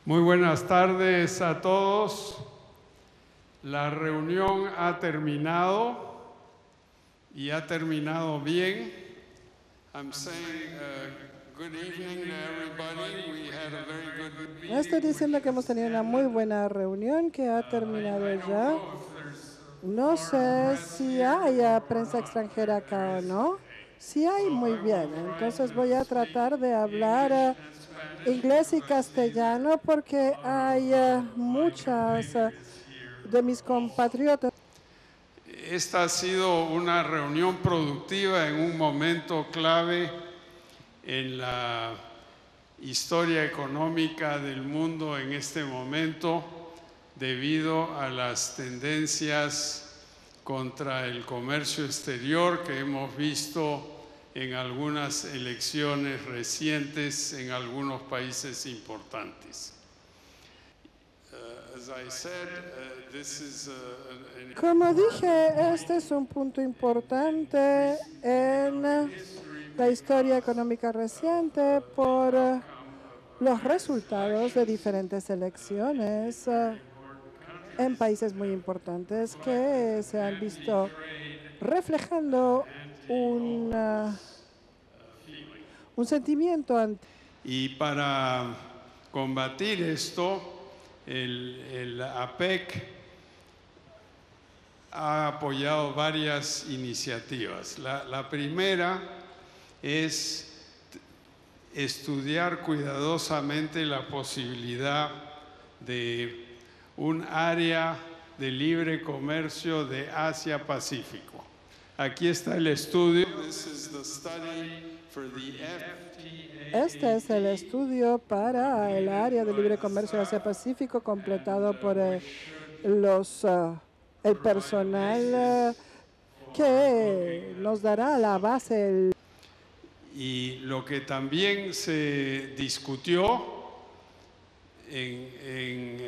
Muy buenas tardes a todos. La reunión ha terminado y ha terminado bien. I'm saying good evening to everybody. We had a very good meeting. Estoy diciendo que hemos tenido una muy buena reunión que ha terminado ya. No sé si hay prensa extranjera acá o no. Si hay, muy bien. Entonces voy a tratar de hablar inglés y castellano porque hay muchas de mis compatriotas. Esta ha sido una reunión productiva en un momento clave en la historia económica del mundo en este momento, debido a las tendencias contra el comercio exterior que hemos visto en algunas elecciones recientes en algunos países importantes. Como dije, este es un punto importante en la historia económica reciente por los resultados de diferentes elecciones en países muy importantes que se han visto reflejando un sentimiento. Y para combatir esto, el APEC ha apoyado varias iniciativas. La primera es estudiar cuidadosamente la posibilidad de un área de libre comercio de Asia-Pacífico. Aquí está el estudio. Este es el estudio para el área de libre comercio de Asia-Pacífico completado por el personal que nos dará la base. Y lo que también se discutió en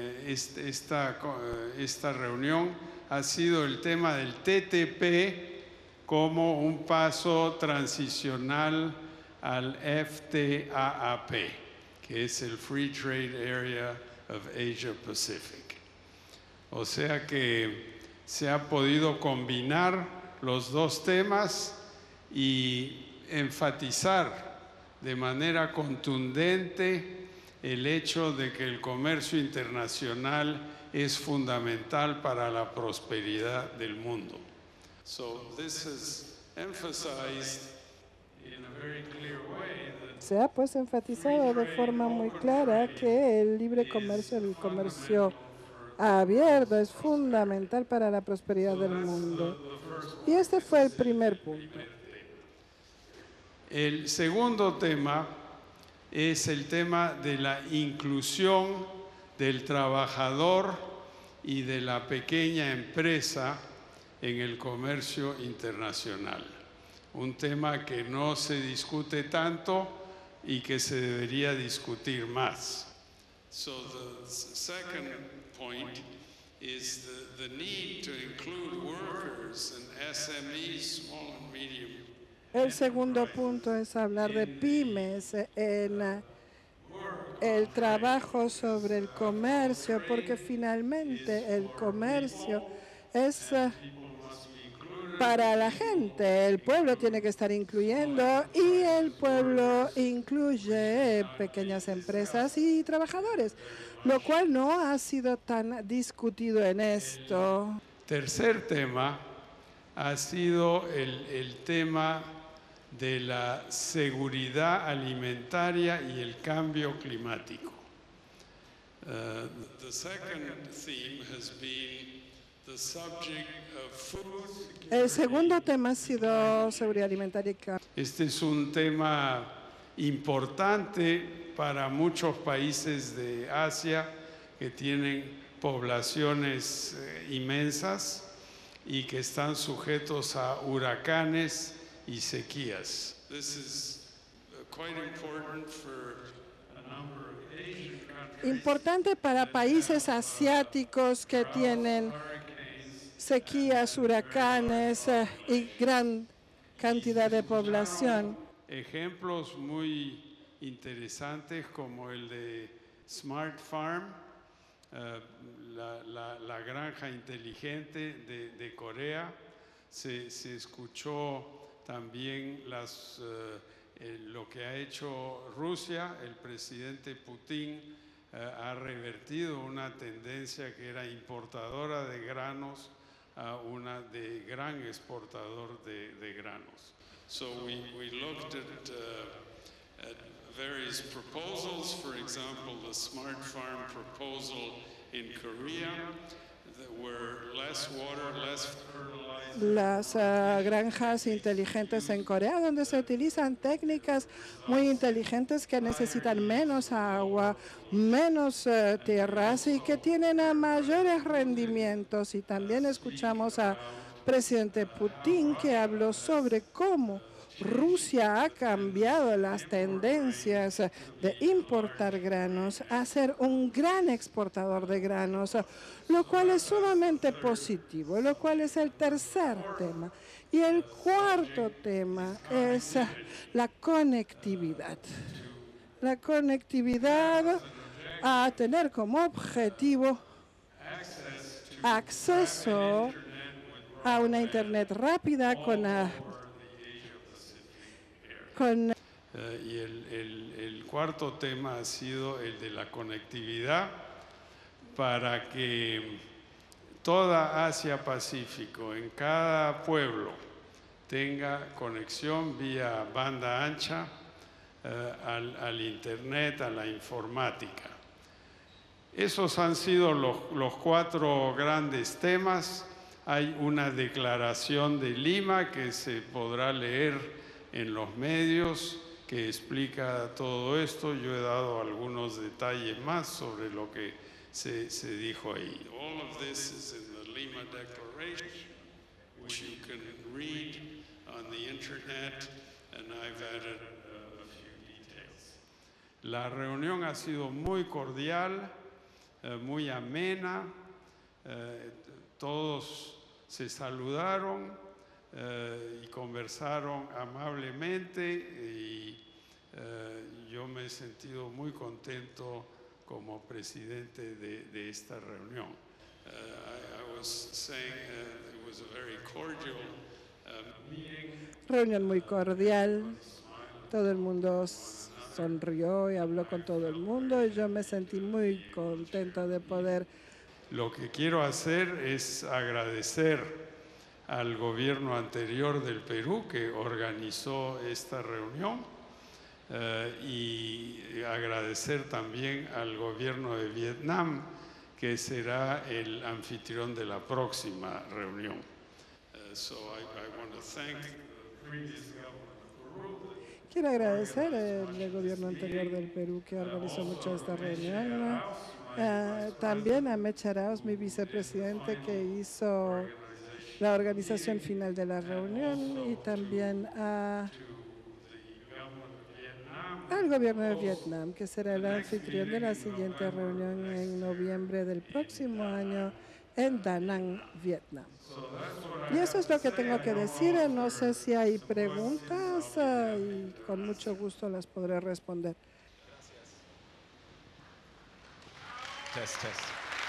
esta reunión ha sido el tema del TTP como un paso transicional al FTAAP, que es el Free Trade Area of Asia Pacific. O sea que se ha podido combinar los dos temas y enfatizar de manera contundente el hecho de que el comercio internacional es fundamental para la prosperidad del mundo. So this is emphasized in a very clear way that se ha pues enfatizado de forma muy clara que el libre comercio, el comercio abierto es fundamental para la prosperidad del mundo. Y este fue el primer punto. El segundo tema es el tema de la inclusión del trabajador y de la pequeña empresa en el comercio internacional. Un tema que no se discute tanto y que se debería discutir más. So the second point is the need to include workers and SMEs, small and medium. El segundo punto es hablar de pymes en el trabajo sobre el comercio, porque finalmente el comercio es para la gente. El pueblo tiene que estar incluyendo y el pueblo incluye pequeñas empresas y trabajadores, lo cual no ha sido tan discutido en esto. Tercer tema ha sido el tema de la seguridad alimentaria y el cambio climático. The second theme has been the subject of food. El segundo tema ha sido seguridad alimentaria. Este es un tema importante para muchos países de Asia que tienen poblaciones inmensas y que están sujetos a huracanes y sequías. This is quite important for a number of Asian countries. Importante para países asiáticos que tienen sequías, huracanes y gran cantidad de población. Ejemplos muy interesantes como el de Smart Farm, la granja inteligente de Corea. Se escuchó también lo que ha hecho Rusia. El presidente Putin ha revertido una tendencia que era importadora de granos a una de gran exportador de granos. So we looked at various proposals, for example, the Smart Farm proposal in Korea, where less water, less fertilizer. Las granjas inteligentes en Corea, donde se utilizan técnicas muy inteligentes que necesitan menos agua, menos tierras y que tienen mayores rendimientos. Y también escuchamos a presidente Putin que habló sobre cómo Rusia ha cambiado las tendencias de importar granos a ser un gran exportador de granos, lo cual es sumamente positivo, lo cual es el tercer tema. Y el cuarto tema es la conectividad. La conectividad a tener como objetivo acceso a una internet rápida Y el cuarto tema ha sido el de la conectividad para que toda Asia-Pacífico, en cada pueblo, tenga conexión vía banda ancha al Internet, a la informática. Esos han sido los cuatro grandes temas. Hay una declaración de Lima que se podrá leer en los medios que explica todo esto. Yo he dado algunos detalles más sobre lo que se dijo ahí. All of this is in the Lima Declaration, which you can read on the internet, and I've added a few details. La reunión ha sido muy cordial, muy amena, todos se saludaron y conversaron amablemente y yo me he sentido muy contento como presidente de esta reunión. I was saying it was a very cordial meeting. Reunión muy cordial, todo el mundo sonrió y habló con todo el mundo y yo me sentí muy contento de poder. Lo que quiero hacer es agradecer al gobierno anterior del Perú que organizó esta reunión y agradecer también al gobierno de Vietnam que será el anfitrión de la próxima reunión. So I want to thank the previous government of Peru. Quiero agradecer al gobierno anterior del Perú que organizó mucho esta reunión. También a Mecha Arauz, mi vicepresidente, que hizo la organización final de la reunión, y también al gobierno de Vietnam, que será el anfitrión de la siguiente reunión en noviembre del próximo año en Da Nang, Vietnam. Y eso es lo que tengo que decir. No sé si hay preguntas y con mucho gusto las podré responder. Test, test.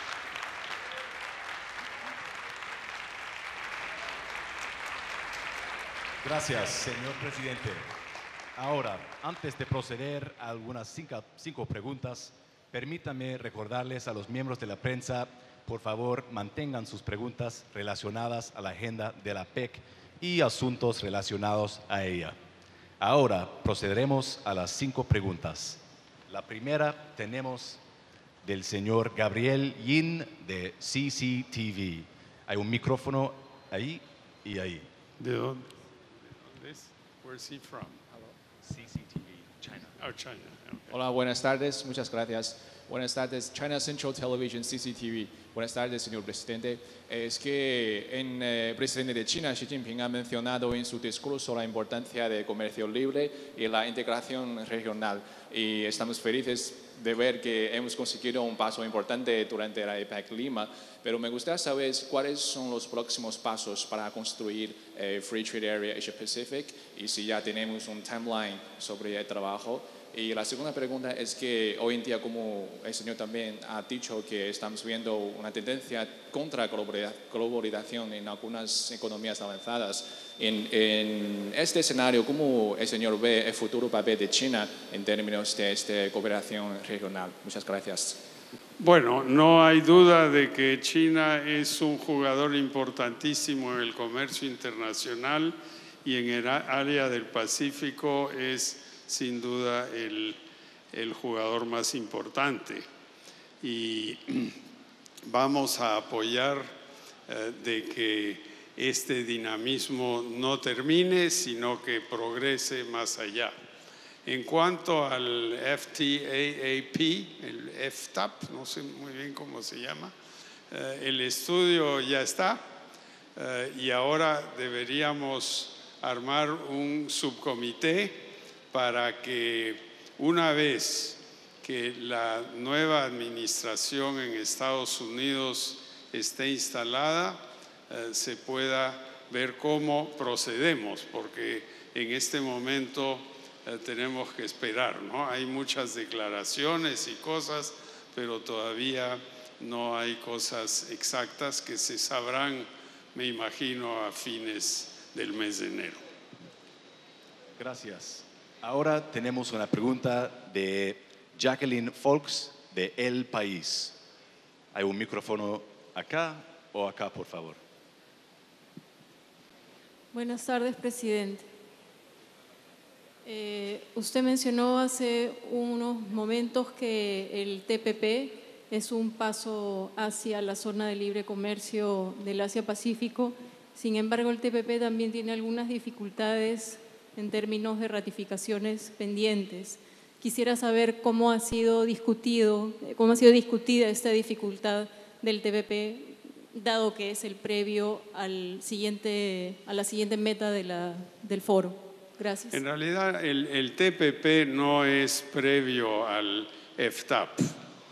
Gracias, señor presidente. Ahora, antes de proceder a algunas cinco preguntas, permítame recordarles a los miembros de la prensa, por favor, mantengan sus preguntas relacionadas a la agenda de la PEC y asuntos relacionados a ella. Ahora procederemos a las 5 preguntas. La primera tenemos del señor Gabriel Yin de CCTV. Hay un micrófono ahí y ahí. ¿De dónde? Where's he from? CCTV, China. Oh, China. Okay. Hola, buenas tardes, muchas gracias. Buenas tardes, China Central Television, CCTV. Buenas tardes, señor presidente. Es que el presidente de China, Xi Jinping, ha mencionado en su discurso la importancia del comercio libre y la integración regional. Y estamos felices de ver que hemos conseguido un paso importante durante la APEC Lima. Pero me gustaría saber cuáles son los próximos pasos para construir Free Trade Area Asia Pacific y si ya tenemos un timeline sobre el trabajo. Y la segunda pregunta es que hoy en día, como el señor también ha dicho, que estamos viendo una tendencia contra la globalización en algunas economías avanzadas. En este escenario, ¿cómo el señor ve el futuro papel de China en términos de esta cooperación regional? Muchas gracias. Bueno, no hay duda de que China es un jugador importantísimo en el comercio internacional y en el área del Pacífico es sin duda el jugador más importante. Y vamos a apoyar de que este dinamismo no termine, sino que progrese más allá. En cuanto al FTAAP, el FTAP, no sé muy bien cómo se llama, el estudio ya está y ahora deberíamos armar un subcomité para que una vez que la nueva administración en Estados Unidos esté instalada, se pueda ver cómo procedemos, porque en este momento tenemos que esperar, ¿no? Hay muchas declaraciones y cosas, pero todavía no hay cosas exactas que se sabrán, me imagino, a fines del mes de enero. Gracias. Ahora tenemos una pregunta de Jacqueline Folks de El País. ¿Hay un micrófono acá o acá, por favor? Buenas tardes, presidente. Usted mencionó hace unos momentos que el TPP es un paso hacia la zona de libre comercio del Asia-Pacífico. Sin embargo, el TPP también tiene algunas dificultades en términos de ratificaciones pendientes. Quisiera saber cómo ha sido discutida esta dificultad del TPP, dado que es el previo a la siguiente meta del foro. Gracias. En realidad, el TPP no es previo al FTAP.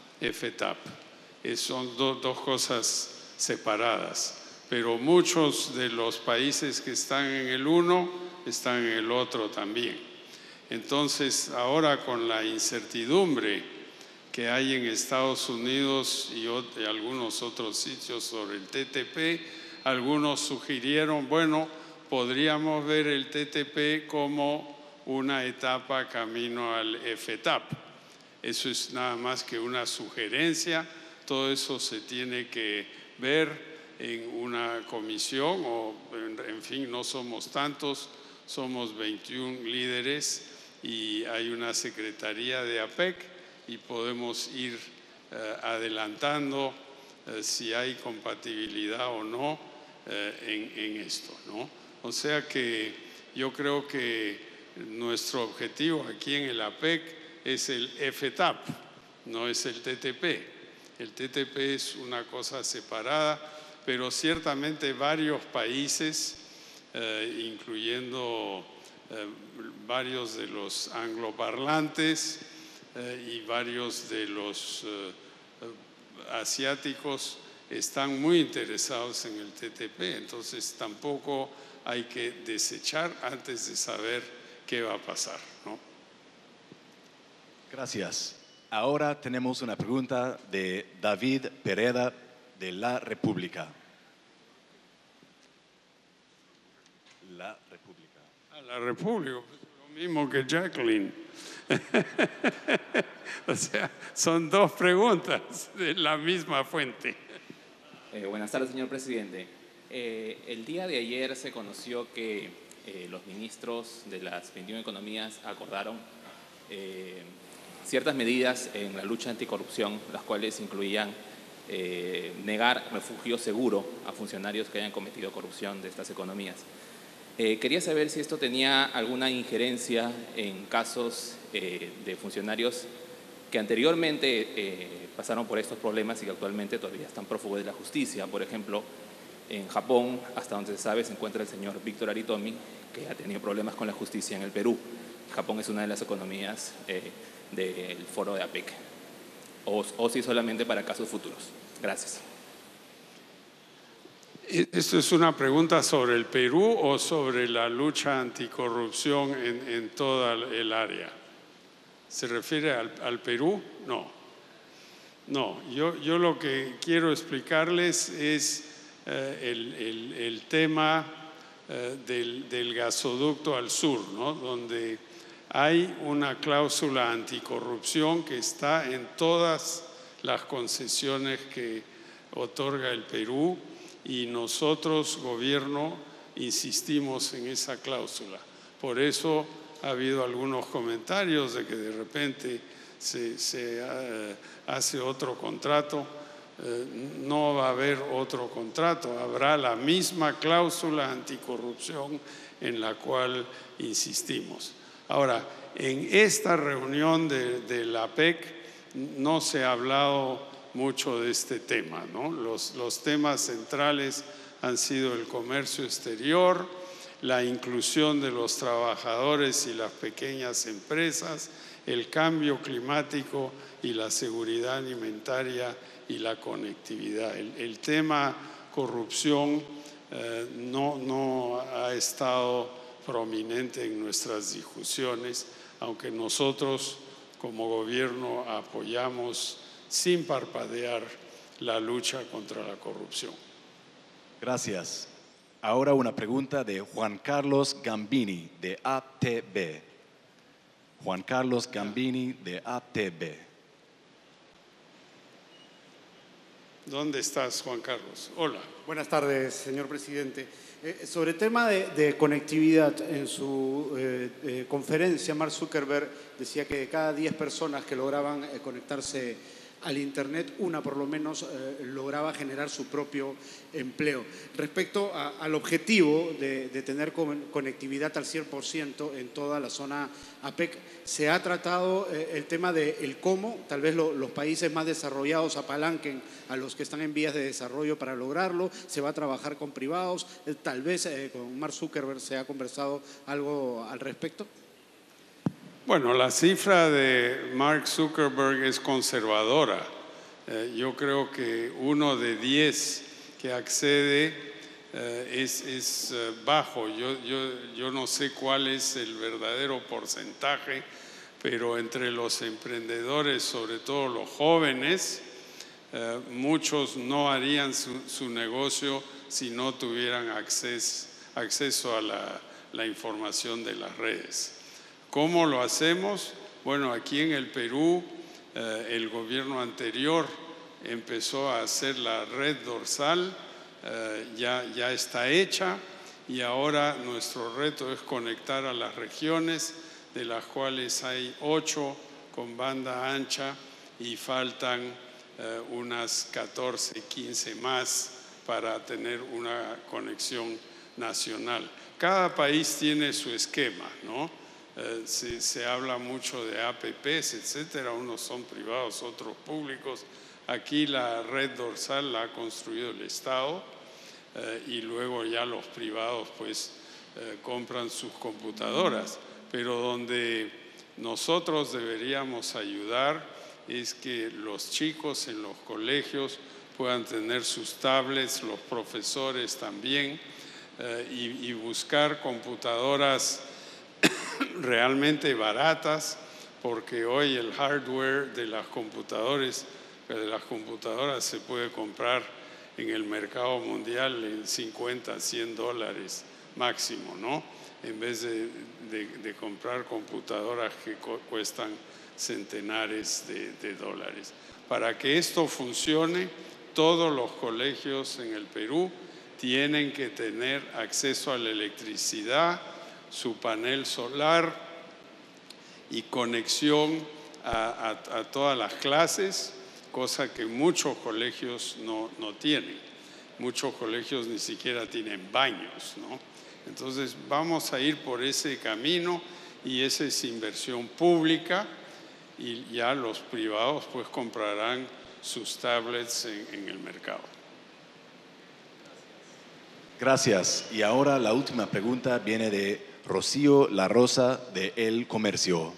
Son dos cosas separadas, pero muchos de los países que están en el uno están en el otro también. Entonces, ahora con la incertidumbre que hay en Estados Unidos y algunos otros sitios sobre el TTP, algunos sugirieron, bueno, podríamos ver el TTP como una etapa camino al FTAP. Eso es nada más que una sugerencia, todo eso se tiene que ver en una comisión o en fin, no somos tantos, somos 21 líderes y hay una secretaría de APEC y podemos ir adelantando si hay compatibilidad o no en esto, ¿no? O sea que yo creo que nuestro objetivo aquí en el APEC es el FTAP, no es el TTP. El TTP es una cosa separada, pero ciertamente varios países, incluyendo varios de los angloparlantes y varios de los asiáticos, están muy interesados en el TTP, entonces tampoco hay que desechar antes de saber qué va a pasar, ¿no? Gracias. Ahora tenemos una pregunta de David Pereda de La República. La República. La República, lo mismo que Jacqueline. O sea, son dos preguntas de la misma fuente. Buenas tardes, señor presidente. El día de ayer se conoció que los ministros de las 21 economías acordaron ciertas medidas en la lucha anticorrupción, las cuales incluían negar refugio seguro a funcionarios que hayan cometido corrupción de estas economías. Quería saber si esto tenía alguna injerencia en casos de funcionarios que anteriormente pasaron por estos problemas y que actualmente todavía están prófugos de la justicia. Por ejemplo, en Japón, hasta donde se sabe, se encuentra el señor Víctor Aritomi, que ha tenido problemas con la justicia en el Perú. Japón es una de las economías del foro de APEC. O si solamente para casos futuros. Gracias. ¿Esto es una pregunta sobre el Perú o sobre la lucha anticorrupción en toda el área? ¿Se refiere al Perú? No. No, yo lo que quiero explicarles es el tema del gasoducto al sur, ¿no? Donde hay una cláusula anticorrupción que está en todas las concesiones que otorga el Perú y nosotros, gobierno, insistimos en esa cláusula. Por eso ha habido algunos comentarios de que de repente se hace otro contrato. No va a haber otro contrato, habrá la misma cláusula anticorrupción en la cual insistimos. Ahora, en esta reunión de la APEC no se ha hablado mucho de este tema, ¿no? Los temas centrales han sido el comercio exterior, la inclusión de los trabajadores y las pequeñas empresas, el cambio climático y la seguridad alimentaria y la conectividad. El tema corrupción no ha estado prominente en nuestras discusiones, aunque nosotros como gobierno apoyamos sin parpadear la lucha contra la corrupción. Gracias. Ahora una pregunta de Juan Carlos Gambini, de ATV. Juan Carlos Gambini, de ATV. ¿Dónde estás, Juan Carlos? Hola. Buenas tardes, señor presidente. Sobre el tema de conectividad, en su conferencia, Mark Zuckerberg decía que de cada 10 personas que lograban conectarse al Internet, una por lo menos lograba generar su propio empleo. Respecto al objetivo de tener conectividad al 100% en toda la zona APEC, ¿se ha tratado el tema del cómo tal vez los países más desarrollados apalanquen a los que están en vías de desarrollo para lograrlo? ¿Se va a trabajar con privados? Tal vez con Mark Zuckerberg se ha conversado algo al respecto. Bueno, la cifra de Mark Zuckerberg es conservadora. Yo creo que 1 de 10 que accede es bajo. Yo no sé cuál es el verdadero porcentaje, pero entre los emprendedores, sobre todo los jóvenes, muchos no harían su negocio si no tuvieran acceso a la información de las redes. ¿Cómo lo hacemos? Bueno, aquí en el Perú, el gobierno anterior empezó a hacer la red dorsal, ya está hecha y ahora nuestro reto es conectar a las regiones, de las cuales hay 8 con banda ancha y faltan unas 14, 15 más para tener una conexión nacional. Cada país tiene su esquema, ¿no? Se habla mucho de APPs, etcétera, unos son privados, otros públicos. Aquí la red dorsal la ha construido el Estado y luego ya los privados pues compran sus computadoras. Pero donde nosotros deberíamos ayudar es que los chicos en los colegios puedan tener sus tablets, los profesores también, y buscar computadoras realmente baratas, porque hoy el hardware de las computadoras se puede comprar en el mercado mundial en $50, $100 máximo, ¿no? En vez de comprar computadoras que cuestan centenares de dólares. Para que esto funcione, todos los colegios en el Perú tienen que tener acceso a la electricidad, su panel solar y conexión a todas las clases, cosa que muchos colegios no tienen. Muchos colegios ni siquiera tienen baños, ¿no? Entonces vamos a ir por ese camino y esa es inversión pública y ya los privados pues comprarán sus tablets en el mercado. Gracias. Y ahora la última pregunta viene de Rocío La Rosa de El Comercio.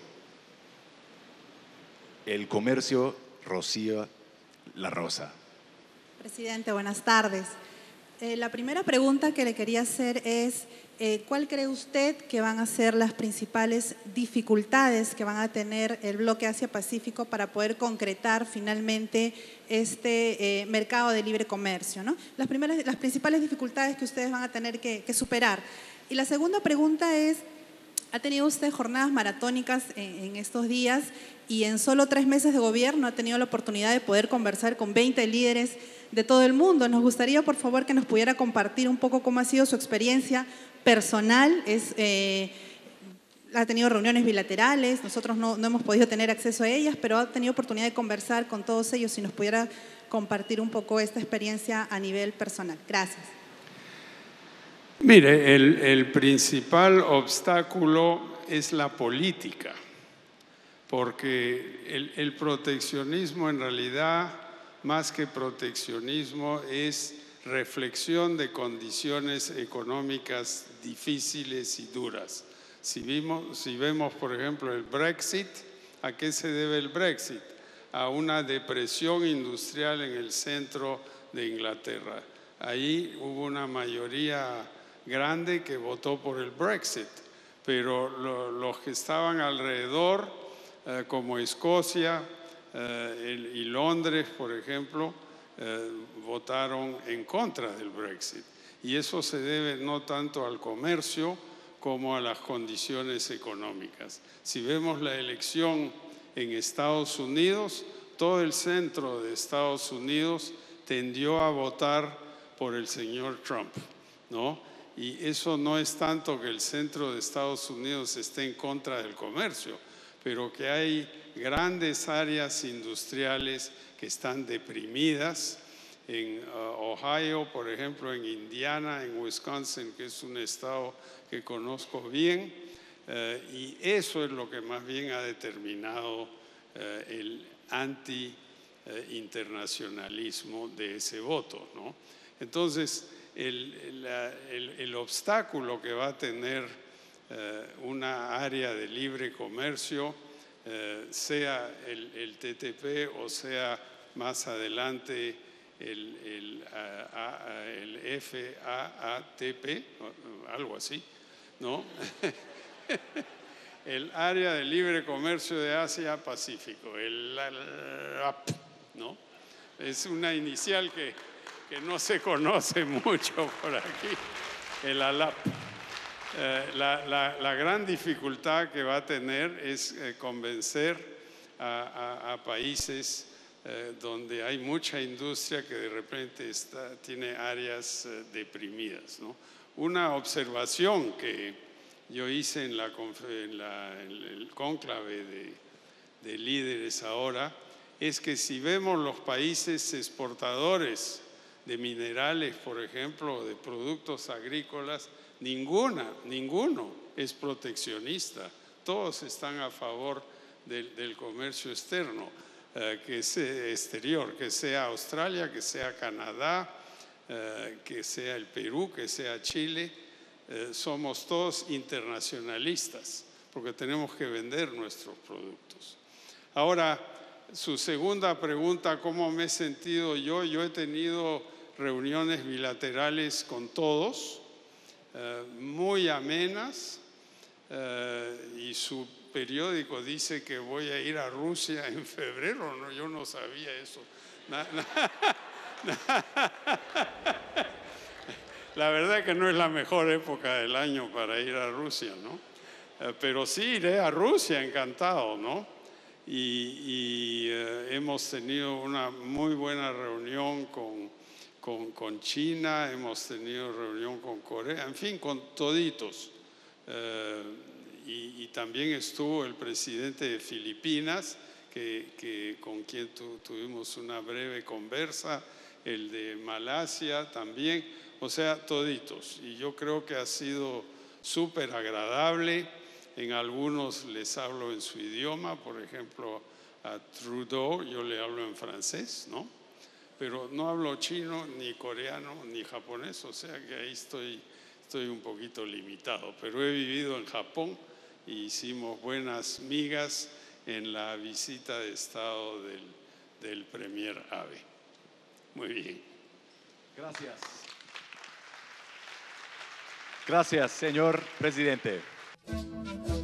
El Comercio, Rocío La Rosa. Presidente, buenas tardes. La primera pregunta que le quería hacer es, ¿cuál cree usted que van a ser las principales dificultades que van a tener el bloque Asia-Pacífico para poder concretar finalmente este mercado de libre comercio, ¿no? Las principales dificultades que ustedes van a tener que superar. Y la segunda pregunta es, ha tenido usted jornadas maratónicas en estos días y en solo 3 meses de gobierno ha tenido la oportunidad de poder conversar con 20 líderes de todo el mundo. Nos gustaría, por favor, que nos pudiera compartir un poco cómo ha sido su experiencia personal. Ha tenido reuniones bilaterales, nosotros no hemos podido tener acceso a ellas, pero ha tenido oportunidad de conversar con todos ellos. Si nos pudiera compartir un poco esta experiencia a nivel personal. Gracias. Mire, el principal obstáculo es la política, porque el proteccionismo en realidad, más que proteccionismo, es reflexión de condiciones económicas difíciles y duras. Si vemos, por ejemplo, el Brexit, ¿a qué se debe el Brexit? A una depresión industrial en el centro de Inglaterra. Ahí hubo una mayoría grande que votó por el Brexit, pero los que estaban alrededor, como Escocia y Londres, por ejemplo, votaron en contra del Brexit. Y eso se debe no tanto al comercio como a las condiciones económicas. Si vemos la elección en Estados Unidos, todo el centro de Estados Unidos tendió a votar por el señor Trump, ¿no? Y eso no es tanto que el centro de Estados Unidos esté en contra del comercio, pero que hay grandes áreas industriales que están deprimidas. En Ohio, por ejemplo, en Indiana, en Wisconsin, que es un estado que conozco bien, y eso es lo que más bien ha determinado el anti-internacionalismo de ese voto, ¿no? Entonces, el obstáculo que va a tener una área de libre comercio, sea el TTP o sea más adelante el FAATP, algo así, ¿no? El área de libre comercio de Asia-Pacífico, el AP, ¿no? Es una inicial que no se conoce mucho por aquí, el ALAP. La gran dificultad que va a tener es convencer a países donde hay mucha industria que de repente tiene áreas deprimidas, ¿no? Una observación que yo hice en el cónclave de líderes ahora es que si vemos los países exportadores de minerales, por ejemplo, de productos agrícolas, ninguno es proteccionista. Todos están a favor del comercio externo, exterior, que sea Australia, que sea Canadá, que sea el Perú, que sea Chile. Somos todos internacionalistas porque tenemos que vender nuestros productos. Ahora, su segunda pregunta, ¿cómo me he sentido yo? Yo he tenido reuniones bilaterales con todos, muy amenas, y su periódico dice que voy a ir a Rusia en febrero. No, yo no sabía eso. La verdad que no es la mejor época del año para ir a Rusia, ¿no? Pero sí iré a Rusia, encantado, ¿no? Y hemos tenido una muy buena reunión con China, hemos tenido reunión con Corea, en fin, con toditos. Y también estuvo el presidente de Filipinas, con quien tuvimos una breve conversa, el de Malasia también, o sea, toditos. Y yo creo que ha sido súper agradable. En algunos les hablo en su idioma, por ejemplo, a Trudeau yo le hablo en francés, ¿no? Pero no hablo chino, ni coreano, ni japonés, o sea que ahí estoy un poquito limitado. Pero he vivido en Japón e hicimos buenas migas en la visita de Estado del Premier Abe. Muy bien. Gracias. Gracias, señor presidente.